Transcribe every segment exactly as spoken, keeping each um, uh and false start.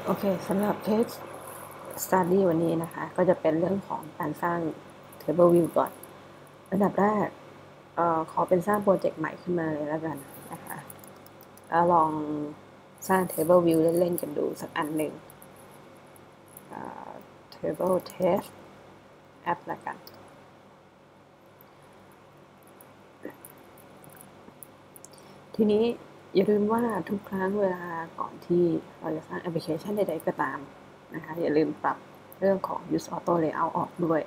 โอเคสำหรับ case study วันนี้นะคะก็จะเป็นเรื่องของการสร้าง table view ก่อนอันดับแรกเอ่อขอเป็นสร้างโปรเจกต์ใหม่ขึ้นมาเลยแล้วกันนะคะแล้วลองสร้าง table view เล่นๆกันดูสักอันหนึ่ง table test app ละกันทีนี้อย่าลืมว่าทุกครั้งเวลาก่อนที่เราจะสร้างแอปพลิเคชันใดๆก็ตามนะคะอย่าลืมปรับเรื่องของ use auto layout ออกด้วย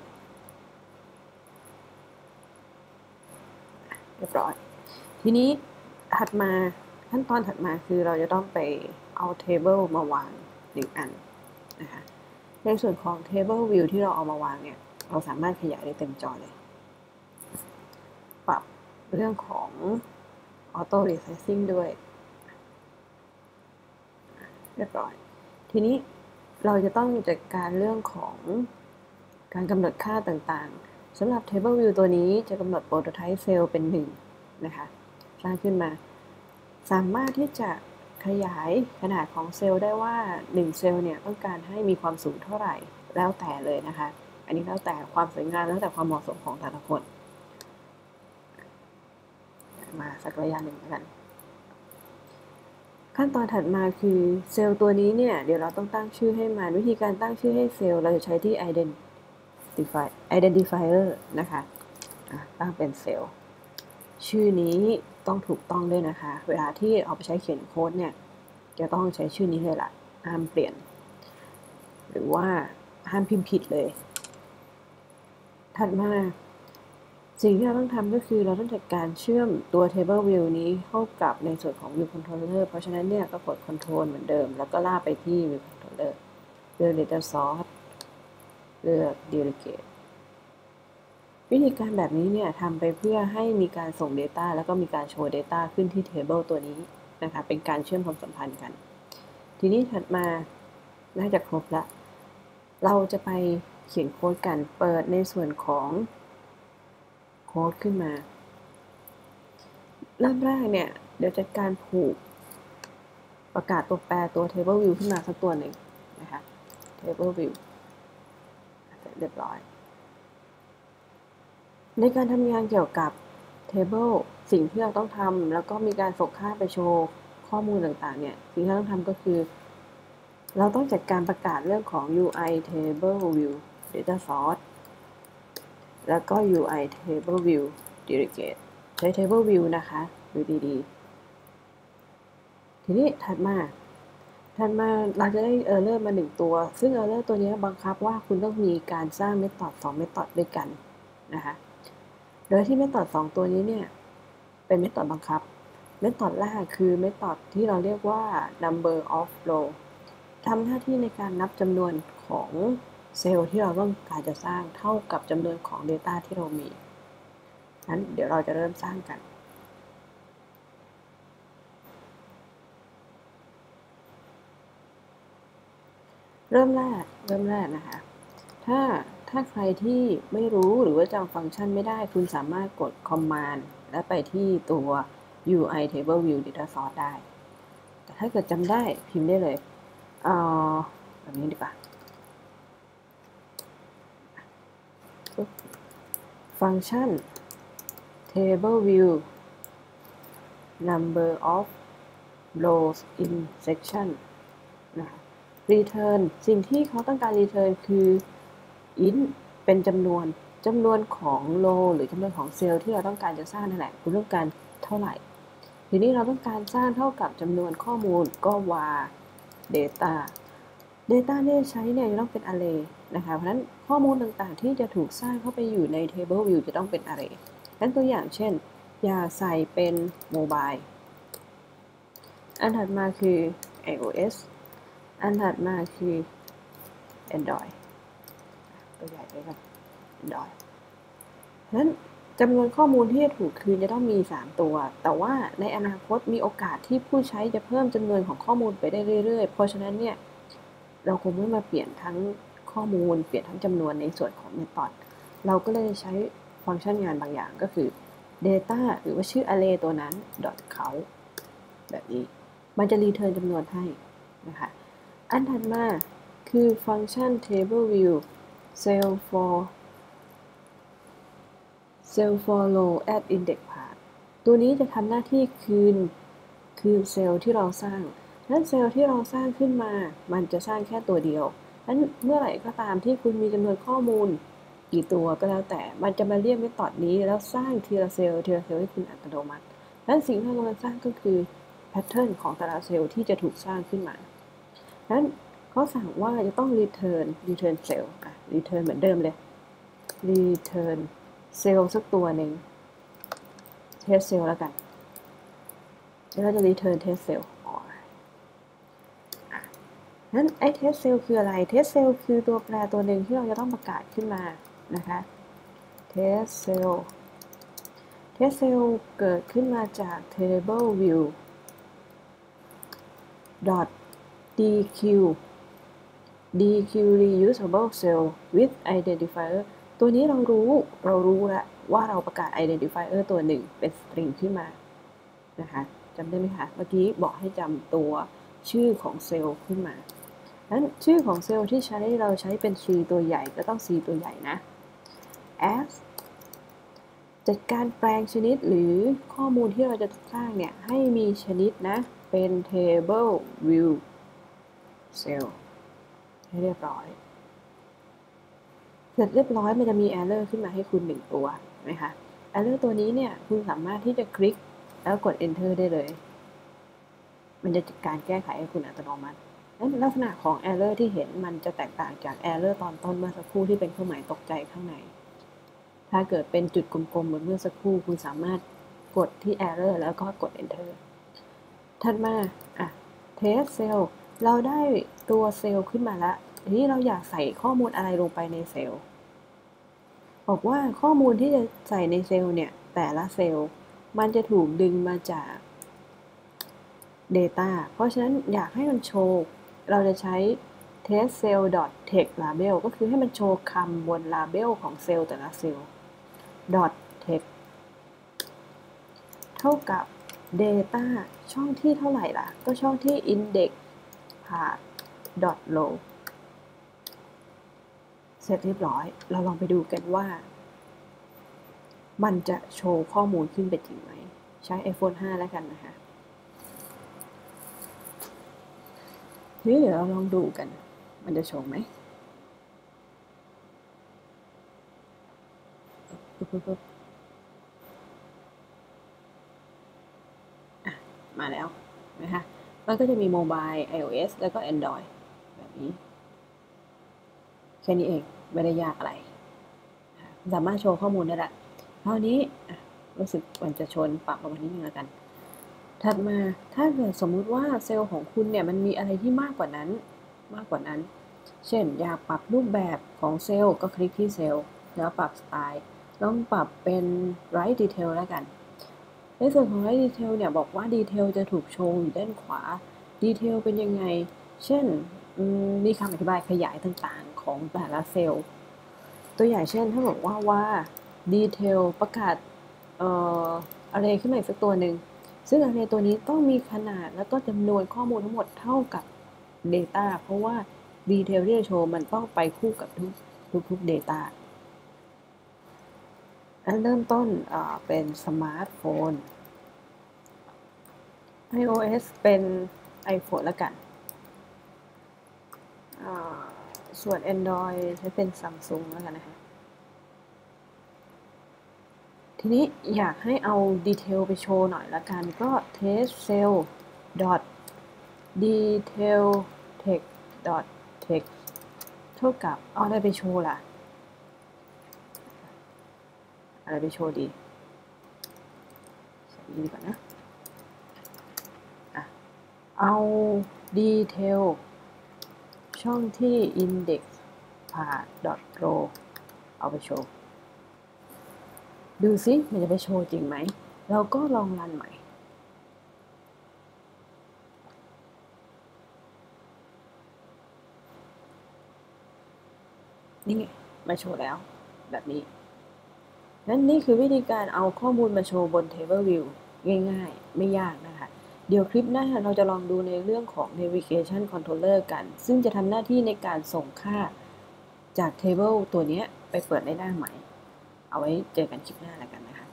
เรียบร้อยทีนี้ถัดมาขั้นตอนถัดมาคือเราจะต้องไปเอา table มาวางหนึ่งอันนะคะในส่วนของ table view ที่เราเอามาวางเนี่ยเราสามารถขยายได้เต็มจอเลยปรับเรื่องของ auto resizing ด้วยเรียบร้อยทีนี้เราจะต้องจัดการเรื่องของการกำหนดค่าต่างๆสำหรับ table view ตัวนี้จะกำหนด prototype cell เป็นหนึ่งนะคะสร้างขึ้นมาสามารถที่จะขยายขนาดของเซลล์ได้ว่าหนึ่งเซลล์เนี่ยต้องการให้มีความสูงเท่าไหร่แล้วแต่เลยนะคะอันนี้แล้วแต่ความสวยงามแล้วแต่ความเหมาะสมของแต่ละคนมาสักระยะหนึ่งแล้วกันขั้นตอนถัดมาคือเซลล์ตัวนี้เนี่ยเดี๋ยวเราต้องตั้งชื่อให้มันวิธีการตั้งชื่อให้เซลล์เราจะใช้ที่ identify identifier นะคะตั้งเป็นเซลล์ชื่อนี้ต้องถูกต้องด้วยนะคะเวลาที่เอาไปใช้เขียนโค้ดเนี่ยจะต้องใช้ชื่อนี้เลยล่ะห้ามเปลี่ยนหรือว่าห้ามพิมพ์ผิดเลยถัดมาสิ่งที่เราต้องทำก็คือเราต้องจัดการเชื่อมตัว table view นี้เข้ากับในส่วนของ view controller เพราะฉะนั้นเนี่ยก็กด control เหมือนเดิมแล้วก็ลากไปที่ view controller เลือก data source เลือก delegate วิธีการแบบนี้เนี่ยทำไปเพื่อให้มีการส่ง data แล้วก็มีการโชว์ data ขึ้นที่ table ตัวนี้นะคะเป็นการเชื่อมความสัมพันธ์กันทีนี้ถัดมาน่าจะครบละเราจะไปเขียนโค้ดกันเปิดในส่วนของโค้ดขึ้นมาเริ่มแรกเนี่ยเดี๋ยวจัดการผูกประกาศตัวแปรตัว table view ขึ้นมาสักตัวหนึ่งนะคะ table view เสร็จเรียบร้อยในการทำงานเกี่ยวกับ table สิ่งที่เราต้องทำแล้วก็มีการส่งค่าไปโชว์ข้อมูลต่างๆเนี่ยสิ่งที่เราต้องทำก็คือเราต้องจัดการประกาศเรื่องของ ยู ไอ table view data source แล้วก็ ยู ไอ table view delegate ใช้ table view นะคะดูดีๆทีนี้ถัดมาถัดมาเราจะได้ error มาหนึ่งตัวซึ่ง error ตัวนี้บังคับว่าคุณต้องมีการสร้าง method สอง method ด้วยกันนะคะโดยที่ method สองตัวนี้เนี่ยเป็น method บังคับ method แรกคือ method ที่เราเรียกว่า number of row ทำหน้าที่ในการนับจำนวนของเซลล์ที่เราต้องการจะสร้างเท่ากับจำนวนของ data ที่เรามีนั้นเดี๋ยวเราจะเริ่มสร้างกันเริ่มแรกเริ่มแรกนะคะถ้าถ้าใครที่ไม่รู้หรือว่าจำฟังก์ชันไม่ได้คุณสามารถกด command และไปที่ตัว ยู ไอ table view data source ได้แต่ถ้าเกิดจำได้พิมพ์ได้เลยเอ่อแบบนี้ดีกว่าฟังก์ชัน table view number of rows in section นะคะ return สิ่งที่เขาต้องการ return คือ int เป็นจำนวนจำนวนของ row หรือจำนวนของเซลล์ที่เราต้องการจะสร้างนั่นแหละคุณต้องการเท่าไหร่ทีนี้เราต้องการสร้างเท่ากับจำนวนข้อมูลก็ var data data ที่ใช้เนี่ยจะต้องเป็น array นะคะเพราะฉะนั้นข้อมูลต่างๆที่จะถูกสร้างเข้าไปอยู่ใน table view จะต้องเป็น array งั้นตัวอย่างเช่นอย่าใส่เป็น mobile อันถัดมาคือ iOS อันถัดมาคือ Android ตัวใหญ่เลยครับ Android เพราะฉะนั้นจำนวนข้อมูลที่จะถูกคืนจะต้องมีสามตัวแต่ว่าในอนาคตมีโอกาสที่ผู้ใช้จะเพิ่มจำนวนของข้อมูลไปได้เรื่อยๆเพราะฉะนั้นเนี่ยเราคงไม่มาเปลี่ยนทั้งข้อมูลเปลี่ยนทั้งจำนวนในส่วนของ method เราก็เลยใช้ฟังก์ชันงานบางอย่างก็คือ data หรือว่าชื่อ array ตัวนั้น .count แบบนี้มันจะ return จำนวนให้นะคะอันถัดมาคือฟังก์ชัน table view cell for cell for row at index path ตัวนี้จะทำหน้าที่คืนคืนเซลล์ที่เราสร้างนั้นเซลล์ที่เราสร้างขึ้นมามันจะสร้างแค่ตัวเดียวนั้นเมื่อไหร่ก็ตามที่คุณมีจำนวนข้อมูลกี่ตัวก็แล้วแต่มันจะมาเรียกเมธอดนี้แล้วสร้างทีละเซลล์ทีละเซลล์ให้คุณอัตโนมัตินั้นสิ่งที่เราสร้างก็คือแพทเทิร์นของแต่ละเซลล์ที่จะถูกสร้างขึ้นมานั้นเขาสั่งว่าจะต้อง return return cell อ่ะ return เหมือนเดิมเลย return เซลล์สักตัวหนึ่ง test cell แล้วกันแล้วเราจะ return test cell อ๋ออ่ะนั้นไอ้ test cell คืออะไร test cell คือตัวแปรตัวหนึ่งที่เราจะต้องประกาศขึ้นมานะคะ test cell test cell เกิดขึ้นมาจาก table view dot dq dq reusable cell with identifier ตัวนี้เรารู้เรารู้แล้วว่าเราประกาศ identifier ตัวหนึ่งเป็น string ขึ้นมานะคะจำได้ไหมคะเมื่อกี้บอกให้จำตัวชื่อของเซลล์ขึ้นมานั้นชื่อของเซลล์ที่ใช้เราใช้เป็น C ตัวใหญ่ก็ต้อง C ตัวใหญ่นะ as จัดการแปลงชนิดหรือข้อมูลที่เราจะสร้างเนี่ยให้มีชนิดนะเป็น table view cell ให้เรียบร้อยเสร็จเรียบร้อยมันจะมี error ขึ้นมาให้คุณหนึ่งตัวไหมคะ error ตัวนี้เนี่ยคุณสามารถที่จะคลิกแล้วกด enter ได้เลยมันจะจัดการแก้ไขให้คุณอัตโนมัติลักษณะของ error ที่เห็นมันจะแตกต่างจาก error ตอนต้นเมื่อสักครู่ที่เป็นเครื่องหมายตกใจข้างในถ้าเกิดเป็นจุดกลมๆเหมือนเมื่อสักครู่คุณสามารถกดที่ error แล้วก็กด enter ถัดมาอ่ะ test cell เราได้ตัวเซลล์ขึ้นมาแล้วทีนี้เราอยากใส่ข้อมูลอะไรลงไปในเซลล์บอกว่าข้อมูลที่จะใส่ในเซลล์เนี่ยแต่ละเซลล์มันจะถูกดึงมาจาก data เพราะฉะนั้นอยากให้มันโชว์เราจะใช้ test cell text label ก็คือให้มันโชว์คำบน label ของเซลล์แต่ละเซลล์ text เท่ากับ data ช่องที่เท่าไหร่ล่ะก็ช่องที่ index path row เสร็จเรียบร้อยเราลองไปดูกันว่ามันจะโชว์ข้อมูลขึ้นไปจริงไหมใช้ ไอโฟน ห้าแล้วกันนะคะทีนี้เดี๋ยวเราลองดูกันมันจะโชว์ไหมมาแล้วนะคะมันก็จะมีโมบาย iOS แล้วก็ Android แบบนี้แค่นี้เองไม่ได้ยากอะไรสามารถโชว์ข้อมูลได้ละเท่านี้รู้สึกมันจะชนปรับลงมานิดนึงแล้วกันถัดมาถ้าเกิดสมมุติว่าเซลล์ของคุณเนี่ยมันมีอะไรที่มากกว่านั้นมากกว่านั้นเช่นอยากปรับรูปแบบของเซลล์ก็คลิกที่เซลล์แล้วปรับสไตล์ลองปรับเป็น Write Detail แล้วกันในส่วนของ Write Detail เนี่ยบอกว่า Detail จะถูกโชว์อยู่ด้านขวา Detail เป็นยังไงเช่นมีคำอธิบายขยายต่างๆของแต่ละเซลล์ตัวอย่างเช่นถ้าบอกว่าว่า Detail ประกาศเอ่อ array ขึ้นมาอีกสักตัวหนึ่งซึ่ง array ตัวนี้ต้องมีขนาดแล้วก็จำนวนข้อมูลทั้งหมดเท่ากับ data เพราะว่า detail ที่จะโชว์มันต้องไปคู่กับทุกทุกๆ data อันเริ่มต้นเอ่อเป็นสมาร์ทโฟน iOS เป็น iPhone แล้วกันส่วน Android ใช้เป็น Samsung แล้วกันนะคะทีนี้อยากให้เอาดีเทลไปโชว์หน่อยละกันก็ test cell dot detail text dot text เท่ากับเอาอะไรไปโชว์ล่ะอะไรไปโชว์ดีใส่ดีกว่านะอ่ะเอา detail ช่องที่ index path dot row เอาไปโชว์ดูซิมันจะไปโชว์จริงไหมเราก็ลองรันใหม่นี่มาโชว์แล้วแบบนี้นั่นนี่คือวิธีการเอาข้อมูลมาโชว์บน Table View ง่ายๆไม่ยากนะคะเดี๋ยวคลิปหน้าเราจะลองดูในเรื่องของ navigation controller กัน ซึ่งจะทำหน้าที่ในการส่งค่าจาก table ตัวนี้ไปเปิดในหน้าใหม่ เอาไว้เจอกันคลิปหน้าแล้วกันนะคะ